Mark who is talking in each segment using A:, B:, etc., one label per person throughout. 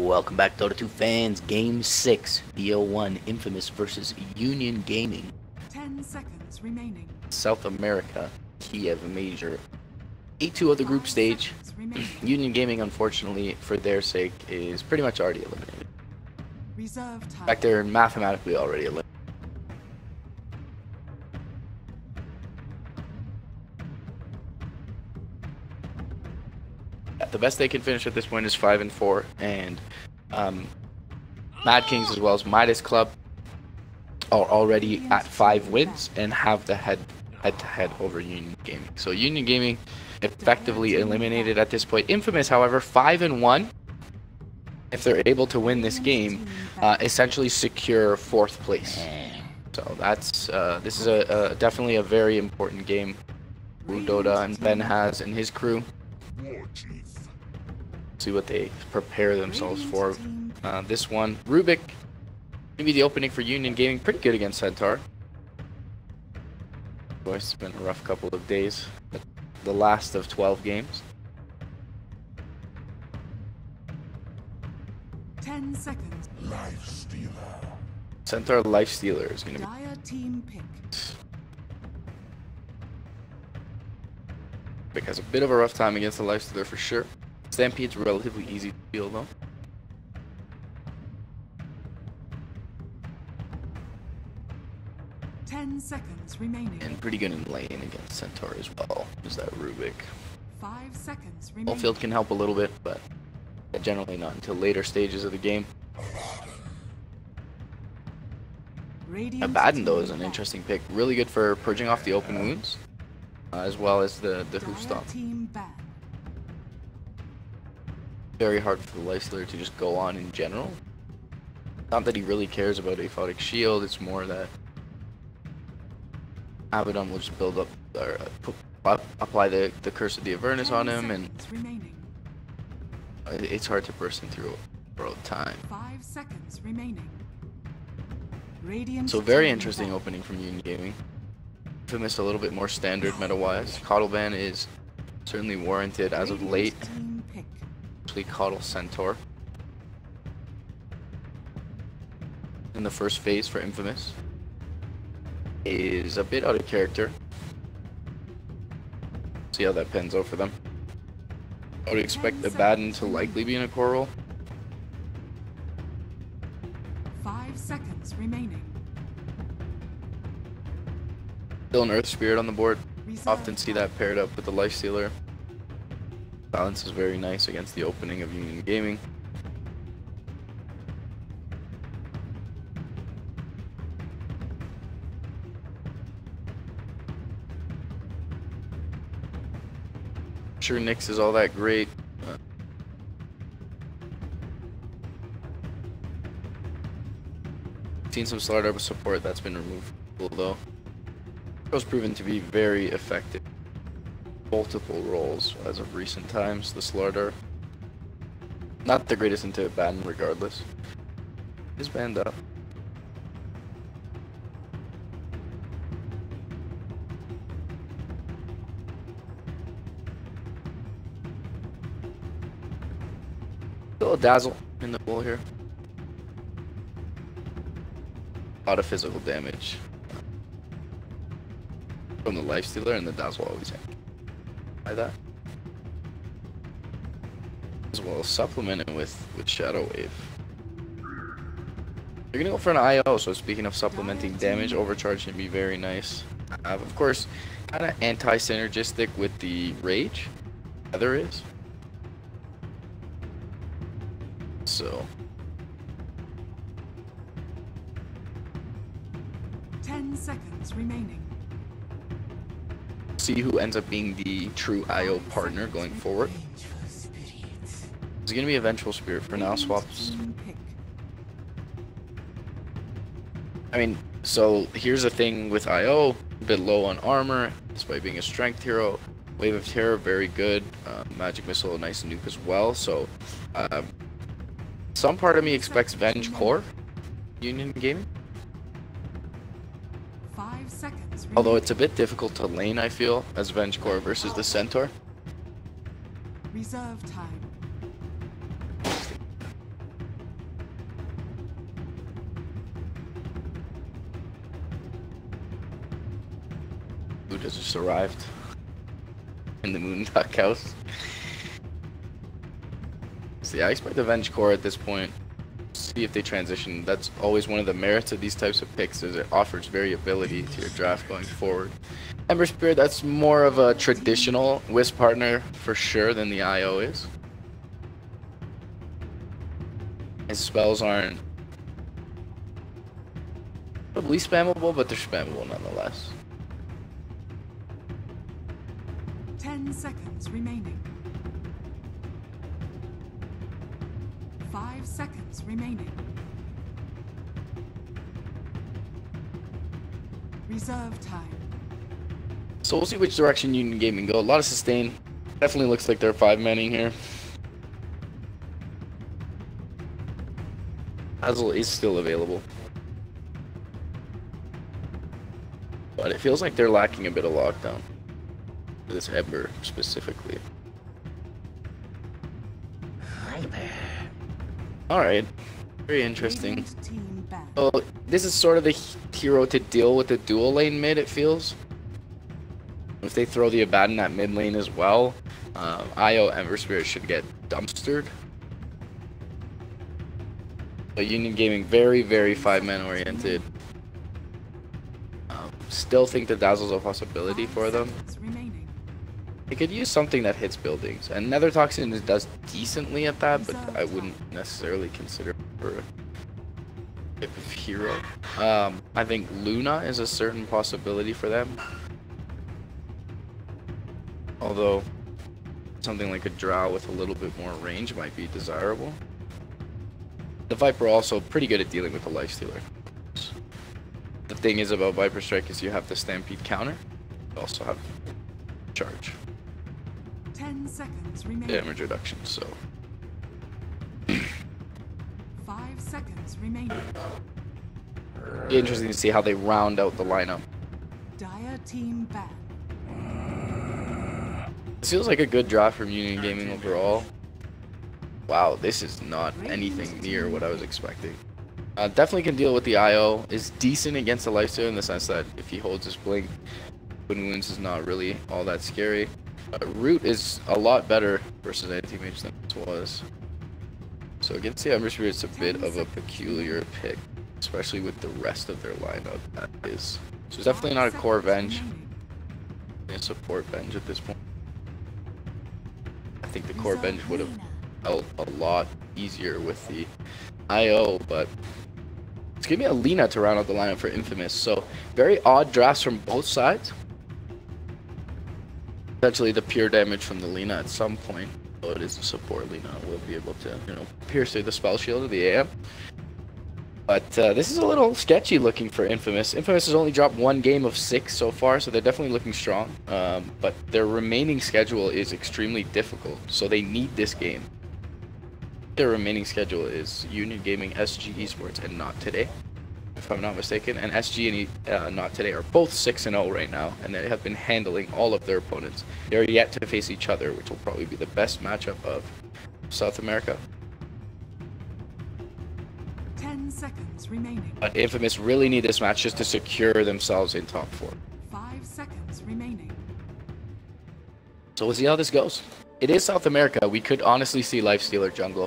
A: Welcome back, Dota 2 fans. Game 6, bo1 Infamous versus Union Gaming.
B: 10 seconds remaining.
A: South America, Kiev Major. 8-2 of the group stage. Union Gaming, unfortunately, for their sake, is pretty much already eliminated.
B: Reserve time.
A: In fact, they're mathematically already eliminated. The best they can finish at this point is 5-4, and Mad Kings as well as Midas Club are already at 5 wins and have the head-to-head over Union Gaming. So Union Gaming effectively eliminated at this point. Infamous, however, 5-1. If they're able to win this game, essentially secure 4th place. So that's this is definitely a very important game for Dota and Ben has and his crew. See what they prepare themselves for. This one, Rubik, maybe the opening for Union Gaming, pretty good against Centaur. Boy, it's been a rough couple of days. The last of 12 games.
B: 10 seconds.
C: Life Stealer.
A: Centaur Life Stealer is going to be.
B: Dire team pick.
A: Rubik has a bit of a rough time against the Life Stealer for sure. Stampede's relatively easy to deal though.
B: Seconds remaining.
A: And pretty good in lane against Centaur as well. Is that Rubik?
B: 5 seconds remaining.
A: Full field can help a little bit, but generally not until later stages of the game. Abaddon though is an interesting pick. Really good for purging off the open wounds, as well as the hoof stomp. Very hard for the Life Stealer to just go on in general. Not that he really cares about aphotic shield, it's more that Abaddon will just build up or apply the Curse of the Avernus on him, and it's hard to burst him through for time.
B: 5 seconds remaining.
A: So very interesting opening from Union Gaming. Infamous a little bit more standard meta-wise. Coddle ban is certainly warranted as of late. Actually Coddle Centaur in the first phase for Infamous is a bit out of character. See how that pans out for them. I would expect Abaddon to likely be in a core role.
B: 5 seconds remaining.
A: Still an Earth Spirit on the board. Often see that paired up with the Life Stealer. Balance is very nice against the opening of Union Gaming. Sure, Nyx is all that great. Seen some Slardar support that's been removed though. It was proven to be very effective. Multiple roles as of recent times. The Slardar, not the greatest into Abaddon regardless. Is banned up. Little dazzle in the pool here. A lot of physical damage from the Life Stealer, and the dazzle always hit by that. As well as supplementing with Shadow Wave. You're gonna go for an IO, so speaking of supplementing damage, overcharge can be very nice. Of course, kind of anti-synergistic with the Rage. Feather is. So
B: 10 seconds remaining.
A: See who ends up being the true IO partner going forward. It's gonna be a Vengeful Spirit for now. Swaps. I mean, so here's the thing with IO, a bit low on armor despite being a strength hero. Wave of Terror, very good. Magic Missile, nice nuke as well. So some part of me expects Venge Core Union Gaming.
B: 5 seconds.
A: Although it's a bit difficult to lane, I feel, as Venge Core versus the Centaur.
B: Reserve time.
A: Food has just arrived in the Moon Duck house. So yeah, I expect Avenge Core at this point. See if they transition. That's always one of the merits of these types of picks, is it offers variability to your draft going forward. Ember Spirit, that's more of a traditional Wisp partner for sure than the IO is. His spells aren't probably spammable, but they're spammable nonetheless.
B: 10 seconds remaining. 5 seconds remaining. Reserve time.
A: So we'll see which direction Union Gaming go. A lot of sustain. Definitely looks like they're 5-manning here. Hazel is still available, but it feels like they're lacking a bit of lockdown for this Ember specifically. Alright, very interesting. So this is sort of the hero to deal with the dual lane mid, it feels. If they throw the Abaddon at mid lane as well, IO Ember Spirit should get dumpstered. But Union Gaming very, very 5-man oriented. Still think the Dazzle's a possibility for them. They could use something that hits buildings, and Nether Toxin does decently at that, but I wouldn't necessarily consider it for a type of hero. I think Luna is a certain possibility for them. Although something like a Drow with a little bit more range might be desirable. The Viper also pretty good at dealing with the Lifestealer. The thing is about Viper Strike is you have the Stampede counter. You also have charge.
B: 10 seconds remaining.
A: Damage reduction, so
B: 5 seconds remaining.
A: be interesting to see how they round out the lineup.
B: Dire team ban.
A: This feels like a good draft from Union Gaming overall. Wow, this is not anything near what I was expecting. Definitely can deal with the IO. Is decent against the Lifestealer in the sense that if he holds his blink, Twin Wounds is not really all that scary. Root is a lot better versus anti-mage than this was. So against the Ember Spirit, it's a bit of a peculiar pick, especially with the rest of their lineup. That is. So it's definitely not a core Venge. A support Venge at this point. I think the core Venge would have felt a lot easier with the IO, but it's gonna be a Lina to round out the lineup for Infamous. So very odd drafts from both sides. Potentially the pure damage from the Lina at some point, though it is a support Lina, will be able to, you know, pierce through the spell shield of the AM. But this is a little sketchy looking for Infamous. Infamous has only dropped 1 game of 6 so far, so they're definitely looking strong. But their remaining schedule is extremely difficult, so they need this game. Their remaining schedule is Union Gaming, SG Esports, and Not Today, if I'm not mistaken. And SG and Not Today are both 6-0 right now, and they have been handling all of their opponents. They are yet to face each other, which will probably be the best matchup of South America.
B: 10 seconds remaining.
A: But Infamous really need this match just to secure themselves in top 4.
B: 5 seconds remaining.
A: So we'll see how this goes. It is South America. We could honestly see Lifestealer jungle.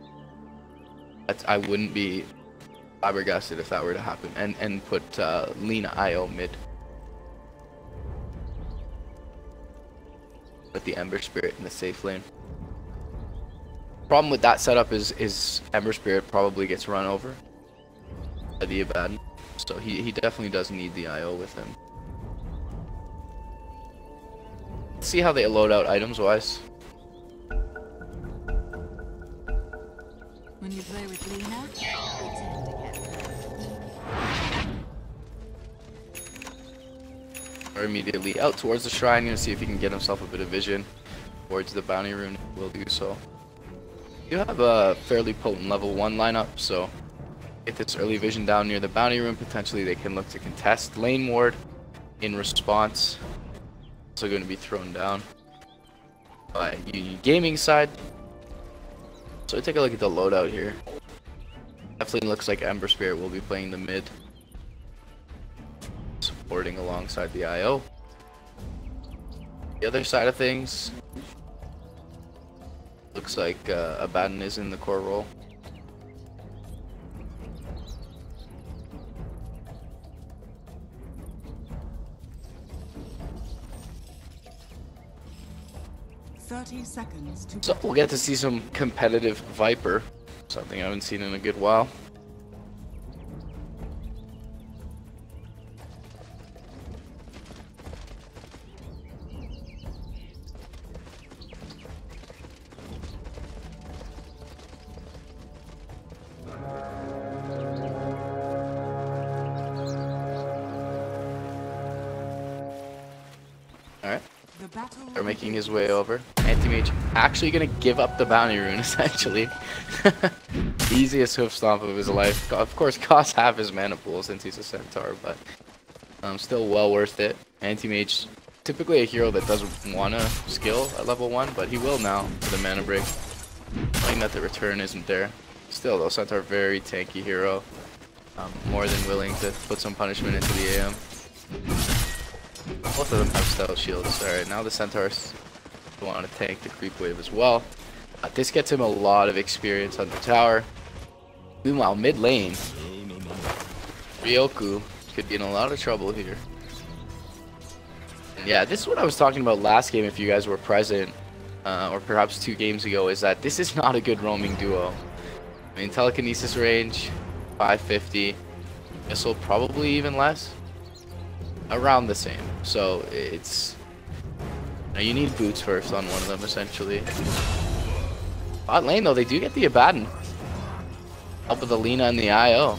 A: I wouldn't be flabbergasted if that were to happen. And put Lina IO mid. With the Ember Spirit in the safe lane. Problem with that setup is Ember Spirit probably gets run over by the Abaddon. So he definitely does need the IO with him. Let's see how they load out items wise.
B: When you play with Lina,
A: Or immediately out towards the shrine, gonna see if he can get himself a bit of vision towards the bounty rune. Will do so. You have a fairly potent level 1 lineup, so get this early vision down near the bounty rune. Potentially they can look to contest lane ward in response. Also going to be thrown down by Union Gaming side. So take a look at the loadout here. Definitely looks like Ember Spirit will be playing the mid, supporting alongside the IO. The other side of things, looks like Abaddon is in the core role.
B: Seconds to
A: So we'll get to see some competitive Viper, something I haven't seen in a good while. Alright. They're making his way over. Anti-Mage actually gonna give up the bounty rune, essentially. Easiest hoof stomp of his life. Of course, costs half his mana pool since he's a centaur, but still well worth it. Anti-Mage, typically a hero that doesn't want to skill at level 1, but he will now for the mana break. Knowing that the return isn't there. Still though, centaur very tanky hero. More than willing to put some punishment into the AM. Both of them have stealth shields. Alright, now the centaurs want to tank the creep wave as well. This gets him a lot of experience on the tower. Meanwhile, mid lane, Ryoku could be in a lot of trouble here. And yeah, this is what I was talking about last game if you guys were present, or perhaps 2 games ago, is that this is not a good roaming duo. I mean, telekinesis range, 550, missile probably even less. Around the same. So it's, you need boots first on one of them essentially. Bot lane though, they do get the Abaddon. Help with the Lina and the IO.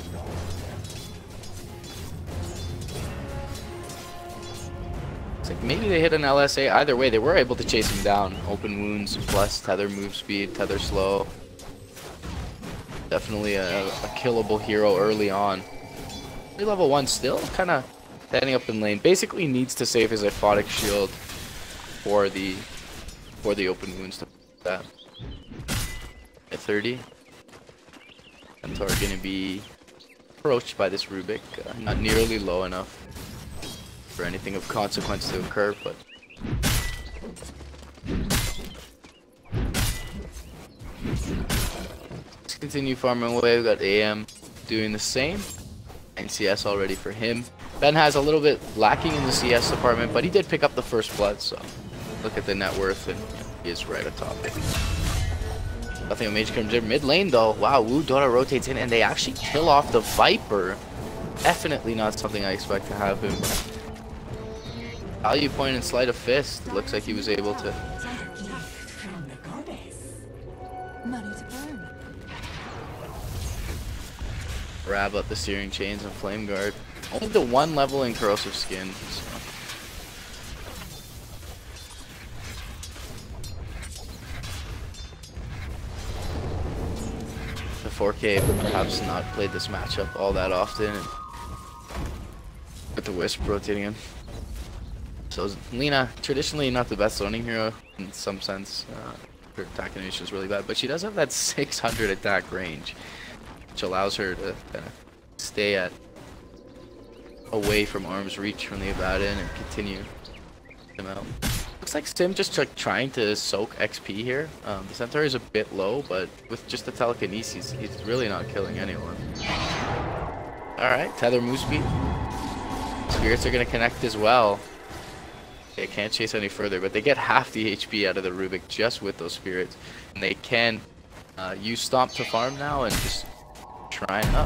A: It's like maybe they hit an LSA. Either way, they were able to chase him down. Open wounds plus tether move speed, tether slow. Definitely a killable hero early on. Level 1 still kind of standing up in lane. Basically needs to save his aphotic shield for the open wounds to that. At 30. Centaur gonna be approached by this Rubik. Not nearly low enough for anything of consequence to occur, but let's continue farming away. We've got AM doing the same. And CS already for him. Ben has a little bit lacking in the CS department, but he did pick up the first blood, so look at the net worth, and he is right atop it. Nothing of Mage comes in mid lane though. Wow, Wu Dota rotates in, and they actually kill off the Viper. Definitely not something I expect to have him. Value point and sleight of fist. Looks like he was able to. Grab up the Searing Chains and Flame Guard. Only the 1 level in Corrosive Skin. So. The 4K perhaps not played this matchup all that often. And with the Wisp rotating him. So Lina, traditionally not the best zoning hero in some sense. Her attack animation is really bad, but she does have that 600 attack range, which allows her to kind of stay away from arm's reach from the Abaddon and continue him out. Looks like Sim just trying to soak XP here. The Centaur is a bit low, but with just the telekinesis, he's really not killing anyone. Alright, tether move speed. Spirits are going to connect as well. They can't chase any further, but they get half the HP out of the Rubik just with those spirits. And they can use Stomp to farm now and just try and up.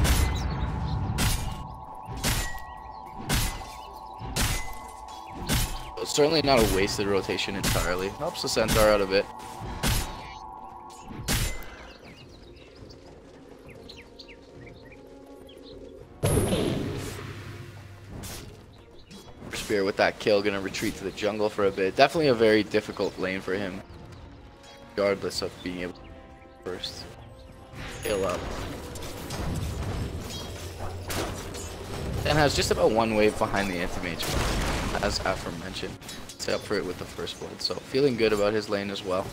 A: It's certainly not a wasted rotation entirely. Helps the Centaur out a bit. Spear with that kill, gonna retreat to the jungle for a bit. Definitely a very difficult lane for him, regardless of being able to first kill up. And has just about 1 wave behind the anti-mage, as aforementioned. Set up for it with the first blood, so feeling good about his lane as well.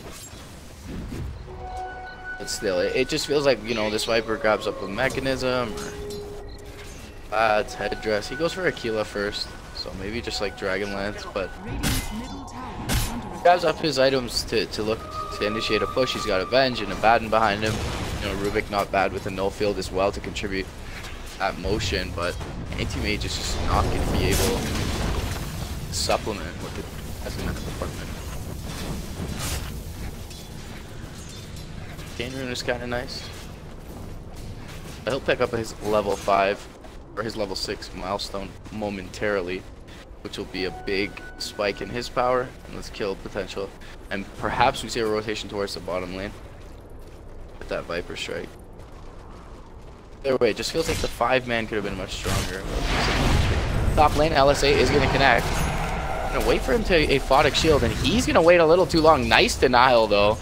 A: But still, it just feels like, you know, this Viper grabs up with Mechanism, or it's Headdress. He goes for Aquila first. So maybe just like Dragonlance, but grabs up his items to look to initiate a push. He's got a Venge and a Baden behind him. You know, Rubik not bad with a no field as well to contribute that motion, but Anti-Mage is just not going to be able to supplement with it as in that department. Cane Rune is kind of nice. He'll pick up his level 5 or his level 6 milestone momentarily, which will be a big spike in his power and let's kill potential. And perhaps we see a rotation towards the bottom lane with that Viper strike. Either way, it just feels like the 5-man could have been much stronger. Top lane, LSA is going to connect. I'm going to wait for him to aphotic shield, and he's going to wait a little too long. Nice denial, though.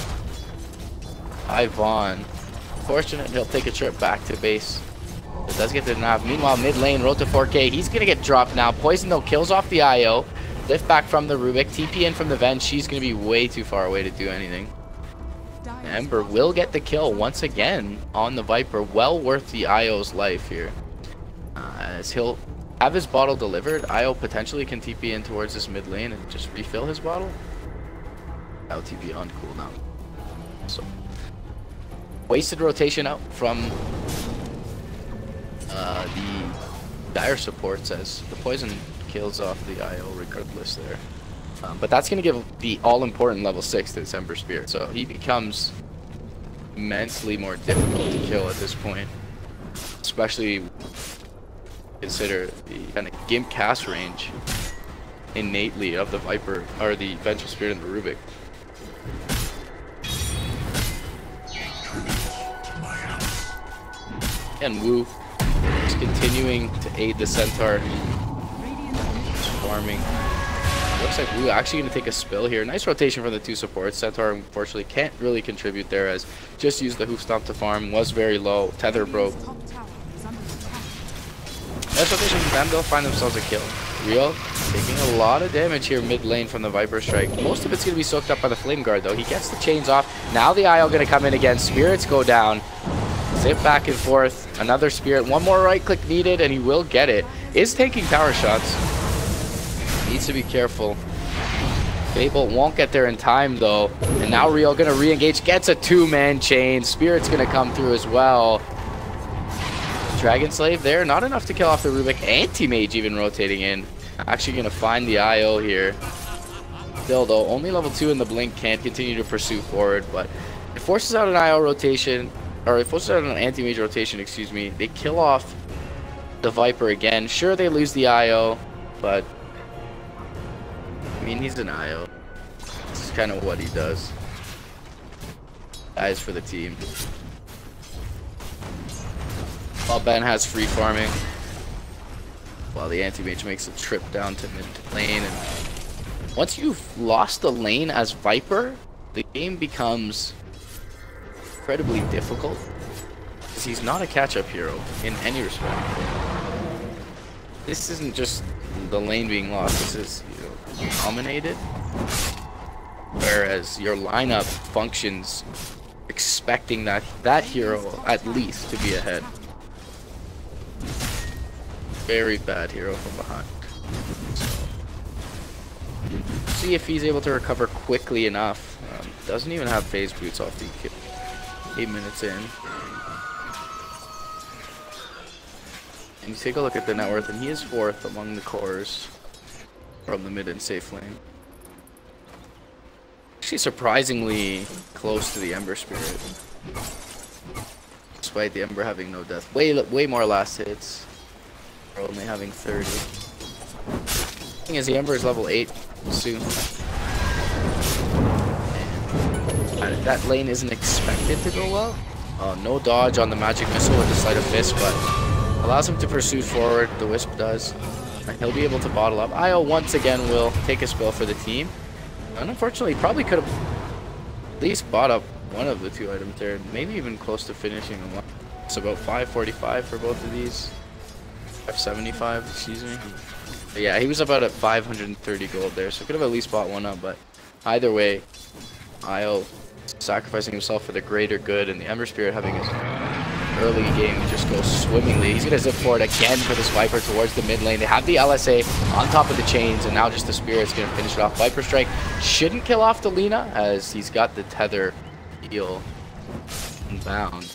A: Ivon. Fortunate, he'll take a trip back to base. It does get the denial. Meanwhile, mid lane, road to 4K. He's going to get dropped now. Poison, though, kills off the IO. Lift back from the Rubik. TP in from the Venge. She's going to be way too far away to do anything. Ember will get the kill once again on the Viper. Well worth the IO's life here. As he'll have his bottle delivered, IO potentially can TP in towards this mid lane and just refill his bottle. I'll TP on cooldown. So, wasted rotation out from the dire supports as the poison kills off the IO regardless there. But that's going to give the all-important level 6 to this Ember Spirit, so he becomes immensely more difficult to kill at this point. Especially consider the kind of Gimp cast range innately of the Viper, or the Vengeful Spirit and the Rubik. And Wu is continuing to aid the Centaur. Farming. Looks like Wu actually going to take a spill here. Nice rotation from the two supports. Centaur unfortunately can't really contribute there as just used the hoof stomp to farm. Was very low. Tether broke. Nice rotation from them. They'll find themselves a kill. Rio taking a lot of damage here mid lane from the Viper strike. Most of it's going to be soaked up by the Flame Guard though. He gets the chains off. Now the IO going to come in again. Spirits go down. Zip back and forth. Another Spirit. One more right click needed and he will get it. Is taking tower shots. Needs to be careful. Fable won't get there in time though. And now Rio gonna re-engage. Gets a 2-man chain. Spirit's gonna come through as well. Dragon Slave there. Not enough to kill off the Rubik. Anti-Mage even rotating in. Actually gonna find the IO here. Still though, only level 2 in the Blink. Can't continue to pursue forward. But it forces out an IO rotation. Or it forces out an Anti-Mage rotation, excuse me. They kill off the Viper again. Sure, they lose the IO. But I mean, he's an IO. This is kind of what he does. Dies for the team. While Ben has free farming. While the Anti-Mage makes a trip down to mid lane. And once you've lost the lane as Viper, the game becomes incredibly difficult. Because he's not a catch-up hero in any respect. This isn't just the lane being lost. This is, dominated, whereas your lineup functions expecting that hero at least to be ahead. Very bad hero from behind. So, see if he's able to recover quickly enough. Doesn't even have phase boots off the kill. 8 minutes in. And you take a look at the net worth, and he is 4th among the cores from the mid and safe lane. Actually surprisingly close to the Ember Spirit. Despite the Ember having no death. Way more last hits. We're only having 30. The thing is, the Ember is level 8 soon. And that lane isn't expected to go well. No dodge on the magic missile with the sleight of fist, but allows him to pursue forward. The Wisp does. And he'll be able to bottle up. IO once again will take a spill for the team. And unfortunately, probably could have at least bought up one of the 2 items there. Maybe even close to finishing them. It's about 545 for both of these. 575, excuse me. But yeah, he was about at 530 gold there, so could have at least bought one up. But either way, IO sacrificing himself for the greater good, and the Ember Spirit having his early game to just go swimmingly. He's gonna zip forward again for this Viper towards the mid lane. They have the LSA on top of the chains, and now just the Spirit's gonna finish it off. Viper Strike shouldn't kill off the Lina, as he's got the tether heal bound.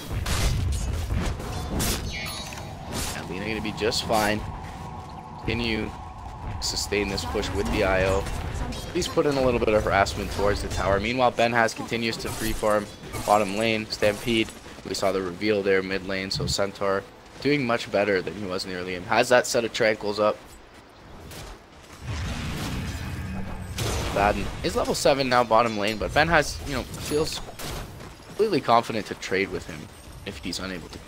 A: And Lina gonna be just fine. Continue sustain this push with the IO. He's put in a little bit of harassment towards the tower. Meanwhile, Ben continues to free farm bottom lane. Stampede, we saw the reveal there mid lane, so Centaur doing much better than he was in the early game. Has that set of tranquils up. Baden is level 7 now bottom lane, but Ben feels completely confident to trade with him if he's unable to.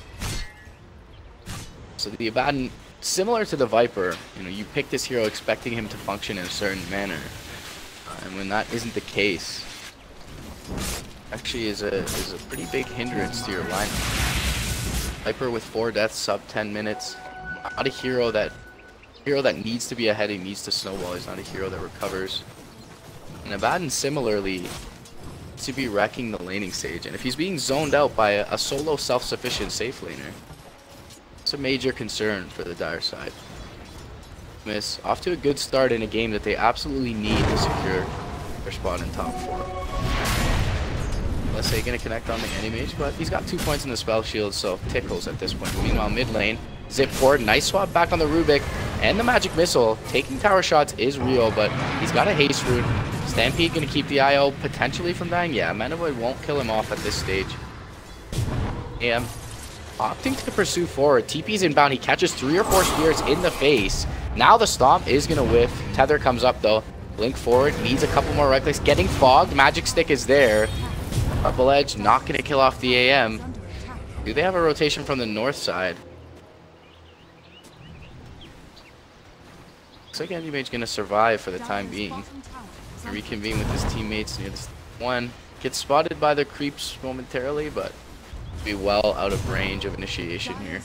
A: So the Abaddon, similar to the Viper, you pick this hero expecting him to function in a certain manner, and when that isn't the case, actually is a pretty big hindrance to your lineup. Viper with 4 deaths sub 10 minutes, not a hero that needs to be ahead. He needs to snowball. He's not a hero that recovers. And Abaddon similarly to be wrecking the laning stage, and if he's being zoned out by a solo self-sufficient safe laner, it's a major concern for the dire side. Miss off to a good start in a game that they absolutely need to secure their spot in top 4. Let's say gonna connect on the Anti-Mage, but he's got 2 points in the spell shield, so tickles at this point. Meanwhile, mid lane, zip forward, nice swap back on the Rubik, and the magic missile. Taking tower shots is real, but he's got a haste rune. Stampede gonna keep the IO potentially from dying. Yeah, Mana Void won't kill him off at this stage. AM opting to pursue forward. TP's inbound. He catches 3 or 4 spirits in the face. Now the stomp is gonna whiff. Tether comes up though. Blink forward, needs a couple more right clicks. Getting fogged. Magic stick is there. Double edge, not gonna kill off the AM. Do they have a rotation from the north side? Looks like Anti-Mage gonna survive for the time being. Reconvene with his teammates near this one. Gets spotted by the creeps momentarily, but be well out of range of initiation here.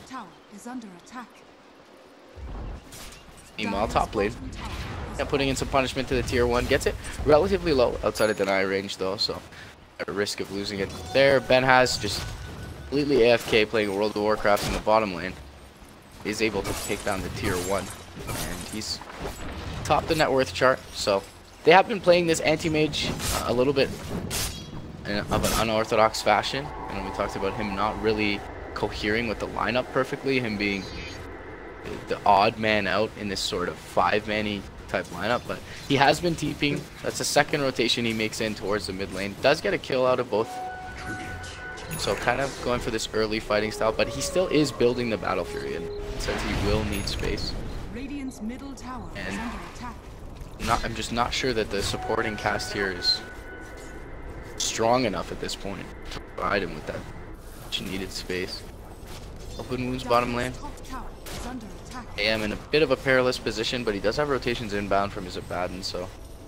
A: Meanwhile, top lane, putting in some punishment to the tier 1. Gets it relatively low outside of deny range though, so at risk of losing it there. Ben has just completely AFK playing World of Warcraft in the bottom lane. Is able to take down the tier 1, and he's top the net worth chart. So they have been playing this anti-mage a little bit of an unorthodox fashion, and we talked about him not really cohering with the lineup perfectly, him being the odd man out in this sort of 5-man-y type lineup, but he has been TPing. That's the second rotation he makes in towards the mid lane. Does get a kill out of both, so kind of going for this early fighting style, but he still is building the battle fury and says he will need space.
B: Radiant's middle tower is under attack.
A: I'm just not sure that the supporting cast here is strong enough at this point to provide him with that much needed space. Open wounds bottom lane. AM in a bit of a perilous position, but he does have rotations inbound from his Abaddon, so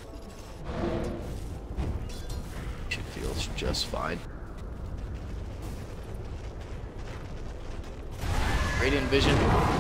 A: should feel just fine. Radiant Vision.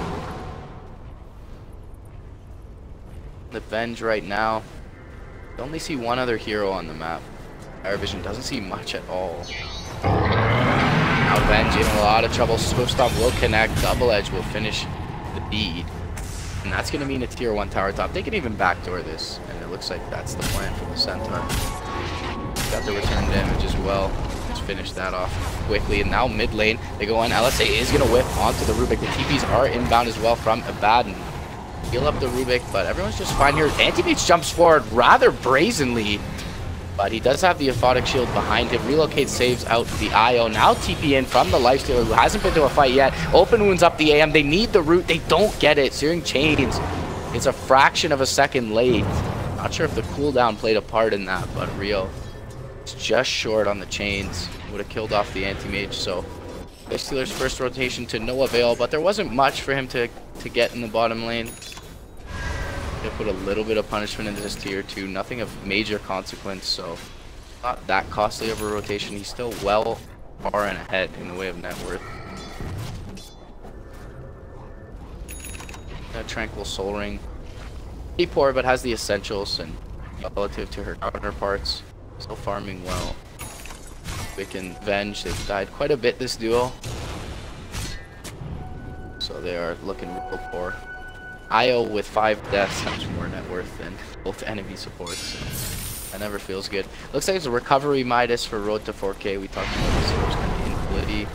A: The Venge right now. You only see one other hero on the map. Fire Vision doesn't see much at all. Now Venge in a lot of trouble. Swift Stomp will connect. Double Edge will finish the deed. And that's going to mean a tier 1 tower top. They can even backdoor this. And it looks like that's the plan for the Centaur. Got the return damage as well. Let's finish that off quickly. And now mid lane, they go on. LSA is going to whip onto the Rubik. The TPs are inbound as well from Abaddon. Heal up the Rubik, but everyone's just fine here. Anti-Mage jumps forward rather brazenly, but he does have the Aphotic Shield behind him. Relocate saves out the IO. Now TP in from the Lifestealer, who hasn't been to a fight yet. Open wounds up the AM. They need the root. They don't get it. Searing Chains. It's a fraction of a second late. Not sure if the cooldown played a part in that, but Rio is just short on the chains. Would have killed off the Anti-Mage, so Lifestealer's first rotation to no avail, but there wasn't much for him to get in the bottom lane. Put a little bit of punishment into this tier 2, nothing of major consequence, so not that costly of a rotation. He's still well far and ahead in the way of net worth. A Tranquil Soul Ring, pretty poor, but has the essentials, and relative to her counterparts, still farming well. Wick and Venge, they've died quite a bit this duo. they are looking real poor. IO with 5 deaths has more net worth than both enemy supports, so that never feels good. Looks like it's a recovery Midas for Road to 4K. We talked about this, so there's going to be inability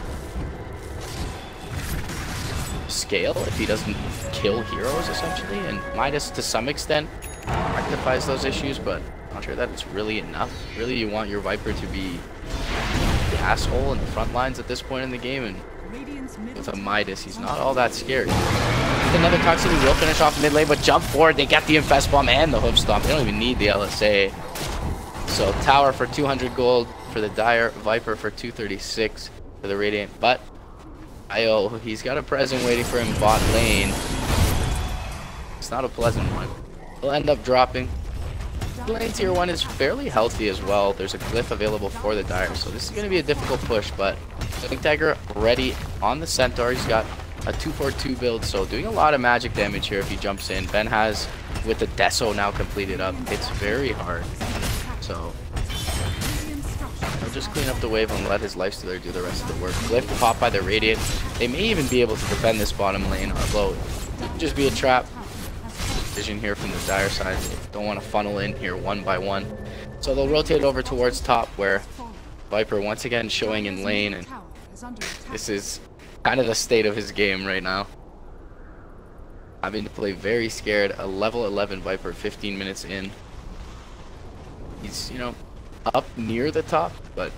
A: scale if he doesn't kill heroes, essentially, and Midas to some extent rectifies those issues, but I'm not sure that it's really enough. Really, you want your Viper to be the asshole in the front lines at this point in the game, and with a Midas, he's not all that scary. Another Toxicity will finish off mid lane, but jump forward, they get the Infest Bomb and the Hoof Stomp. They don't even need the LSA. So Tower for 200 gold for the Dire, Viper for 236 for the Radiant, but IO, he's got a present waiting for him bot lane. It's not a pleasant one. He'll end up dropping. Lane tier 1 is fairly healthy as well. There's a glyph available for the Dire, so this is going to be a difficult push, but Link Dagger ready on the Centaur. He's got a 2-4-2 build, so doing a lot of magic damage here if he jumps in. Ben has, with the Deso now completed up, it's very hard. So he'll just clean up the wave and let his Lifestealer do the rest of the work. Glyph pop by the Radiant. They may even be able to defend this bottom lane, although it could just be a trap. Vision here from the Dire side. They don't want to funnel in here one by one. So they'll rotate over towards top, where Viper once again showing in lane, and this is kind of the state of his game right now. Having to play very scared. A level 11 Viper 15 minutes in. He's, you know, up near the top, but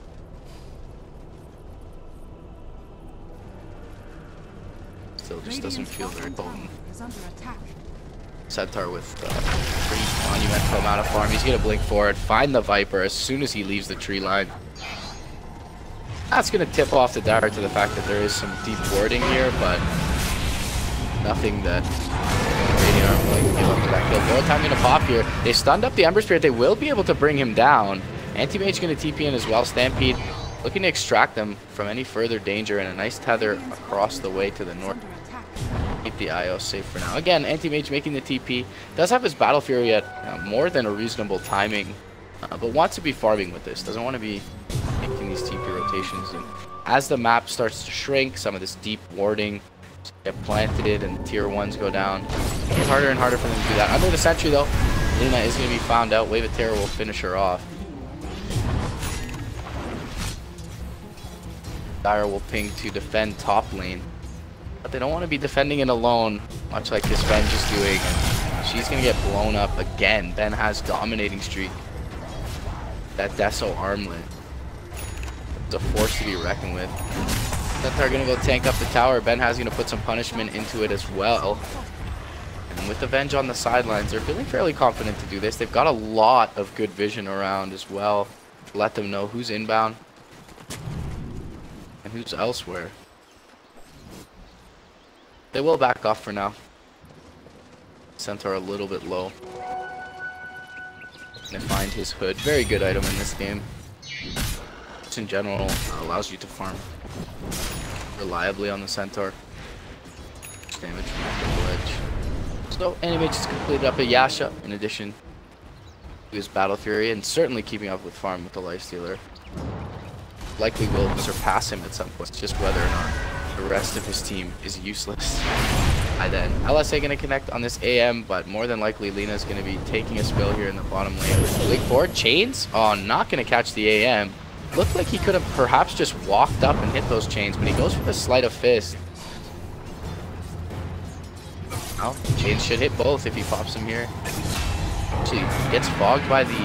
A: still just doesn't feel very potent. Centaur with pretty monumental amount of farm. He's gonna blink forward, find the Viper as soon as he leaves the tree line. That's gonna tip off the Dire to the fact that there is some deep warding here, but nothing that Radiant aren't willing to give up for that kill. More time gonna pop here. They stunned up the Ember Spirit. They will be able to bring him down. Anti-Mage gonna TP in as well. Stampede looking to extract them from any further danger, and a nice tether across the way to the north. Keep the IO safe for now. Again, Anti-Mage making the TP. Does have his Battle Fury at more than a reasonable timing, but wants to be farming with this. Doesn't want to be making these TP rotations. And as the map starts to shrink, some of this deep warding get planted and tier 1s go down. It's getting harder and harder for them to do that. Under the sentry though, Lina is going to be found out. Wave of Terror will finish her off. Dire will ping to defend top lane. But they don't want to be defending it alone, much like this Venge is doing. And she's going to get blown up again. Ben has dominating streak. That Deso armlet. It's a force to be reckoned with. Centaur going to go tank up the tower. Ben has going to put some punishment into it as well. And with the Venge on the sidelines, they're feeling fairly confident to do this. They've got a lot of good vision around as well to let them know who's inbound and who's elsewhere. They will back off for now. Centaur a little bit low. Gonna find his hood. Very good item in this game. Just in general, allows you to farm reliably on the Centaur. Damage from the ledge. So Anti-Mage has completed up a Yasha in addition to his Battle Fury, and certainly keeping up with farm with the Lifestealer. Likely will surpass him at some point. It's just whether or not the rest of his team is useless by then. LSA going to connect on this AM, but more than likely Lina's going to be taking a spill here in the bottom lane. Blink forward, chains? Oh, not going to catch the AM. Looked like he could have perhaps just walked up and hit those chains, but he goes for the Sleight of Fist. Well, chains should hit both if he pops them here. Actually, gets fogged by the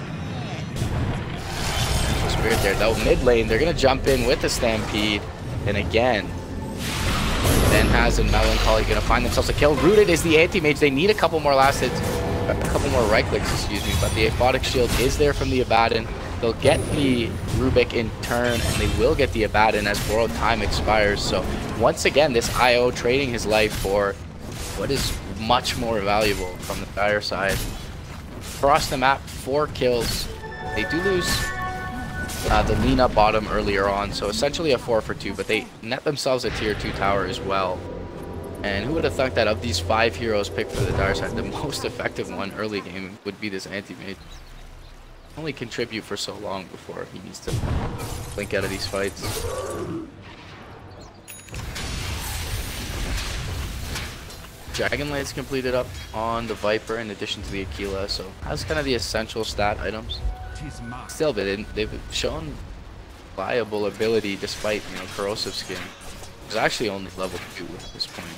A: Spirit there. Though mid lane, they're going to jump in with the Stampede. And again, Ben has and Melancholy going to find themselves a kill. Rooted is the Anti-Mage. They need a couple more last hits, a couple more right clicks, excuse me. But the Aphotic Shield is there from the Abaddon. They'll get the Rubik in turn, and they will get the Abaddon as borrowed time expires. So once again, this IO trading his life for what is much more valuable from the Dire side. Across the map, 4 kills. They do lose the Lina bottom earlier on, so essentially a 4 for 2, but they net themselves a tier 2 tower as well. And who would have thought that of these 5 heroes picked for the Dire side, the most effective one early game would be this Anti-Mage. Only contribute for so long before he needs to blink out of these fights. Dragon Light's completed up on the Viper in addition to the Aquila, so that's kind of the essential stat items. Still, they've shown viable ability despite, you know, corrosive skin. It's actually only level 2 at this point.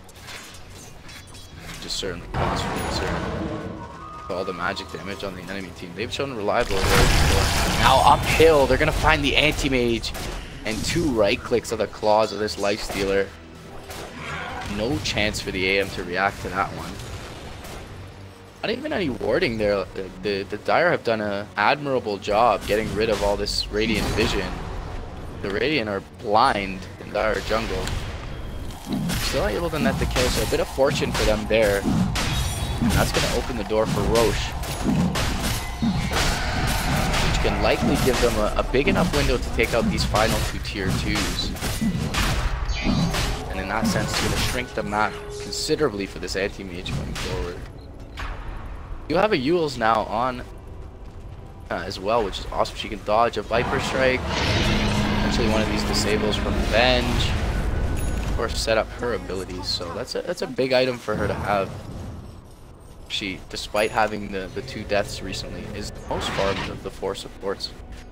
A: Just certainly counts for concern. All the magic damage on the enemy team. They've shown reliable ability. Now uphill, they're gonna find the anti-mage and 2 right clicks of the claws of this lifestealer. No chance for the AM to react to that one. Not even any warding there. The Dire have done an admirable job getting rid of all this Radiant vision. The Radiant are blind in Dire jungle. Still not able to net the kill, so a bit of fortune for them there. And that's going to open the door for Roche, which can likely give them a big enough window to take out these final 2 tier 2s. And in that sense, it's going to shrink the map considerably for this anti-mage going forward. You have a Yule's now on as well, which is awesome. She can dodge a Viper Strike, actually one of these disables from Avenge, of course set up her abilities. So that's a big item for her to have. She, despite having the 2 deaths recently, is the most farmed of the 4 supports.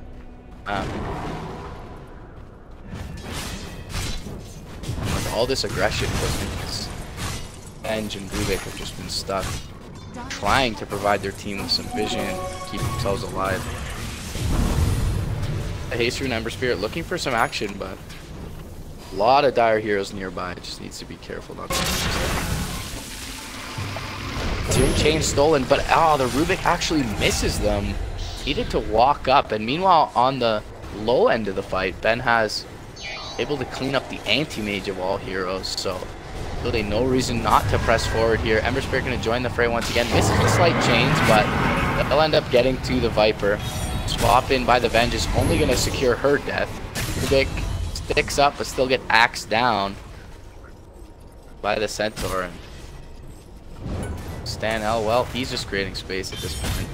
A: With all this aggression, Avenge and Rubik have just been stuck, trying to provide their team with some vision, keep themselves alive. A Haste Rune Ember Spirit looking for some action, but a lot of Dire heroes nearby. Just needs to be careful not to. Searing Chain stolen, but the Rubik actually misses them. Needed to walk up, and meanwhile on the low end of the fight, Ben has able to clean up the anti-mage of all heroes, so really no reason not to press forward here. Ember Spirit going to join the fray once again. Misses the slight chains, but they'll end up getting to the Viper. Swap in by the Venge is only going to secure her death. Rubik sticks up, but still get axed down by the Centaur. And Stan L, well, he's just creating space at this point.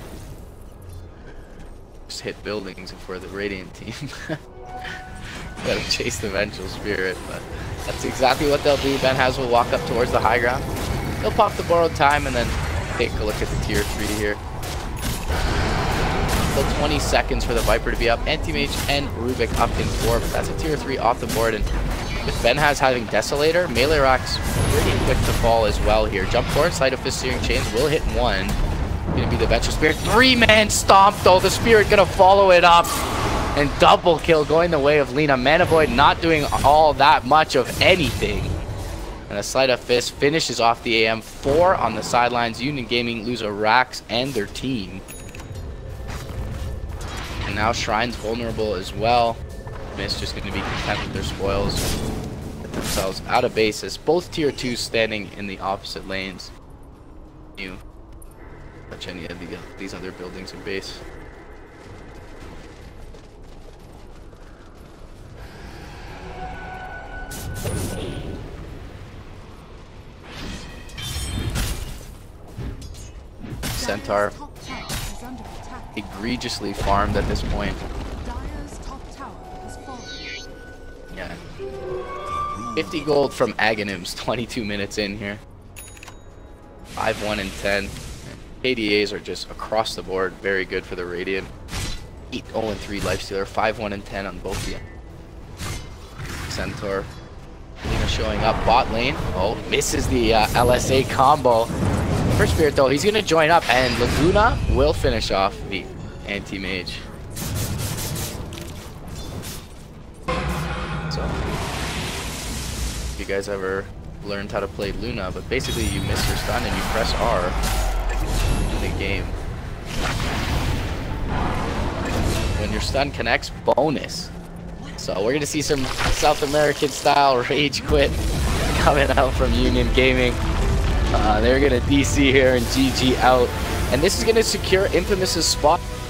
A: Just hit buildings for the Radiant team. Gotta chase the Vengeful Spirit, but that's exactly what they'll do. Ben Haz will walk up towards the high ground. He'll pop the borrowed time and then take a look at the tier 3 here. Still 20 seconds for the Viper to be up. Anti-Mage and Rubik up in 4, but that's a tier 3 off the board. And with Ben Haz having Desolator, Melee Rock's pretty quick to fall as well here. Jump forward, Sleight of Fist, Searing Chains will hit 1. Gonna be the Vengeful Spirit. 3-man stomp though. The Spirit gonna follow it up. And double kill going the way of Lina. Mana Void not doing all that much of anything. And a Sleight of Fist finishes off the AM. 4 on the sidelines. Union Gaming lose a Rax and their team. And now Shrine's vulnerable as well. Miss just going to be content with their spoils. Get themselves out of bases. Both tier 2s standing in the opposite lanes. You touch any of these other buildings in base. Centaur egregiously farmed at this point. Yeah. 50 gold from Aghanims 22 minutes in here. 5-1 and 10. KDAs are just across the board very good for the Radiant. 8-0 and 3 Lifestealer, 5-1 and 10 on both the Centaur. Lina showing up bot lane. Oh, misses the LSA combo. First Spirit though, he's gonna join up, and Laguna will finish off the anti-mage. So, if you guys ever learned how to play Luna, but basically you miss your stun and you press R in the game. When your stun connects, bonus. So we're gonna see some South American style rage quit coming out from Union Gaming. They're gonna DC here and GG out, and this is gonna secure Infamous's spot.